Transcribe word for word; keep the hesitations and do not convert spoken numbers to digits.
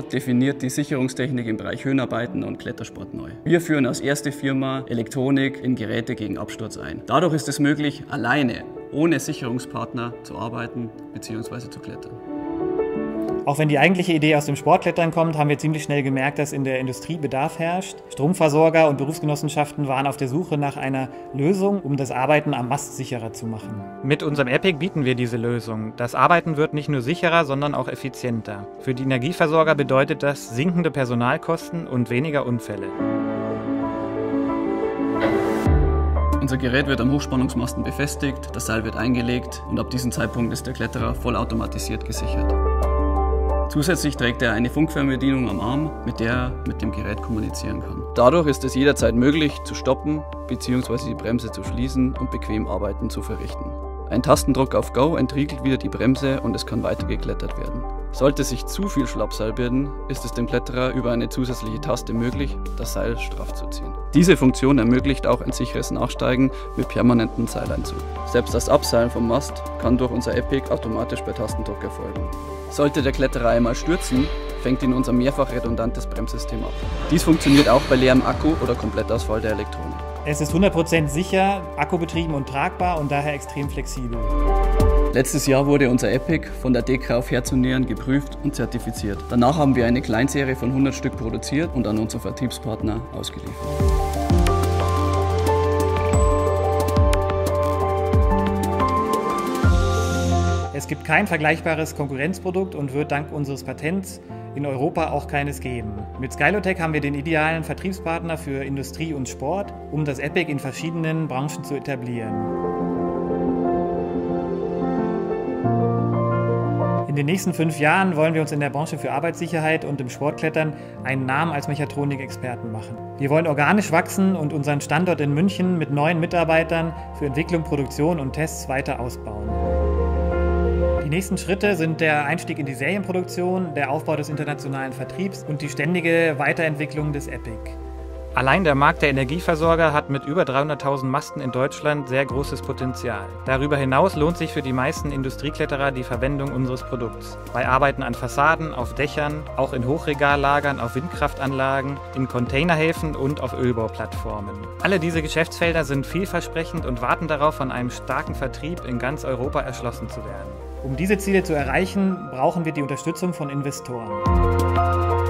definiert die Sicherungstechnik im Bereich Höhenarbeiten und Klettersport neu. Wir führen als erste Firma Elektronik in Geräte gegen Absturz ein. Dadurch ist es möglich, alleine, ohne Sicherungspartner zu arbeiten bzw. zu klettern. Auch wenn die eigentliche Idee aus dem Sportklettern kommt, haben wir ziemlich schnell gemerkt, dass in der Industrie Bedarf herrscht. Stromversorger und Berufsgenossenschaften waren auf der Suche nach einer Lösung, um das Arbeiten am Mast sicherer zu machen. Mit unserem Epic bieten wir diese Lösung. Das Arbeiten wird nicht nur sicherer, sondern auch effizienter. Für die Energieversorger bedeutet das sinkende Personalkosten und weniger Unfälle. Unser Gerät wird am Hochspannungsmasten befestigt, das Seil wird eingelegt und ab diesem Zeitpunkt ist der Kletterer vollautomatisiert gesichert. Zusätzlich trägt er eine Funkfernbedienung am Arm, mit der er mit dem Gerät kommunizieren kann. Dadurch ist es jederzeit möglich, zu stoppen bzw. die Bremse zu schließen und bequem Arbeiten zu verrichten. Ein Tastendruck auf Go entriegelt wieder die Bremse und es kann weiter geklettert werden. Sollte sich zu viel Schlappseil bilden, ist es dem Kletterer über eine zusätzliche Taste möglich, das Seil straff zu ziehen. Diese Funktion ermöglicht auch ein sicheres Nachsteigen mit permanentem Seileinzug. Selbst das Abseilen vom Mast kann durch unser Epic automatisch bei Tastendruck erfolgen. Sollte der Kletterer einmal stürzen, fängt ihn unser mehrfach redundantes Bremssystem ab. Dies funktioniert auch bei leerem Akku oder Komplettausfall der Elektronik. Es ist hundert Prozent sicher, akkubetrieben und tragbar und daher extrem flexibel. Letztes Jahr wurde unser Epic von der D K auf Herz und Nieren geprüft und zertifiziert. Danach haben wir eine Kleinserie von hundert Stück produziert und an unsere Vertriebspartner ausgeliefert. Es gibt kein vergleichbares Konkurrenzprodukt und wird dank unseres Patents in Europa auch keines geben. Mit Skylotech haben wir den idealen Vertriebspartner für Industrie und Sport, um das Epic in verschiedenen Branchen zu etablieren. In den nächsten fünf Jahren wollen wir uns in der Branche für Arbeitssicherheit und im Sportklettern einen Namen als Mechatronik-Experten machen. Wir wollen organisch wachsen und unseren Standort in München mit neuen Mitarbeitern für Entwicklung, Produktion und Tests weiter ausbauen. Die nächsten Schritte sind der Einstieg in die Serienproduktion, der Aufbau des internationalen Vertriebs und die ständige Weiterentwicklung des Epic. Allein der Markt der Energieversorger hat mit über dreihunderttausend Masten in Deutschland sehr großes Potenzial. Darüber hinaus lohnt sich für die meisten Industriekletterer die Verwendung unseres Produkts. Bei Arbeiten an Fassaden, auf Dächern, auch in Hochregallagern, auf Windkraftanlagen, in Containerhäfen und auf Ölbauplattformen. Alle diese Geschäftsfelder sind vielversprechend und warten darauf, von einem starken Vertrieb in ganz Europa erschlossen zu werden. Um diese Ziele zu erreichen, brauchen wir die Unterstützung von Investoren.